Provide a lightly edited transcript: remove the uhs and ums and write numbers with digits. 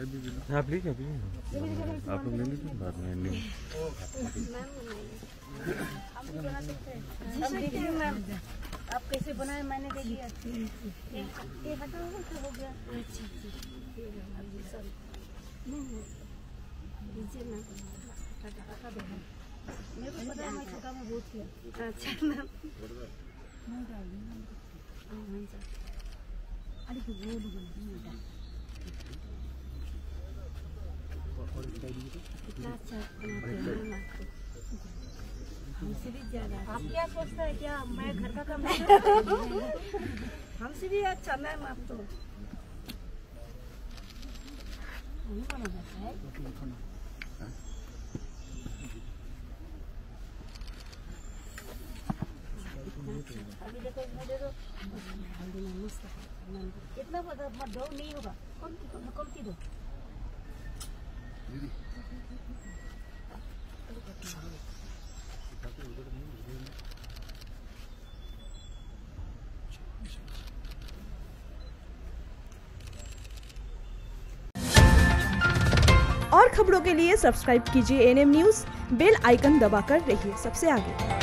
आप लीजिए आप लोग ले लीजिए बाद में मैम आप कैसे बनाए मैंने देखी ये हटा हो गया। मेरे को पता है मैं छोटा में बहुत किया। अच्छा मैम कितना अच्छा हमसे भी ज्यादा। आप क्या सोचते हैं क्या मैं घर का काम हमसे भी अच्छा मैम आप तो नहीं बना जाता है। अभी देखो मुझे तो इतना पता दो नहीं होगा कौन की दो और खबरों के लिए सब्सक्राइब कीजिए एएनएम न्यूज़, बेल आइकन दबाकर रहिए सबसे आगे।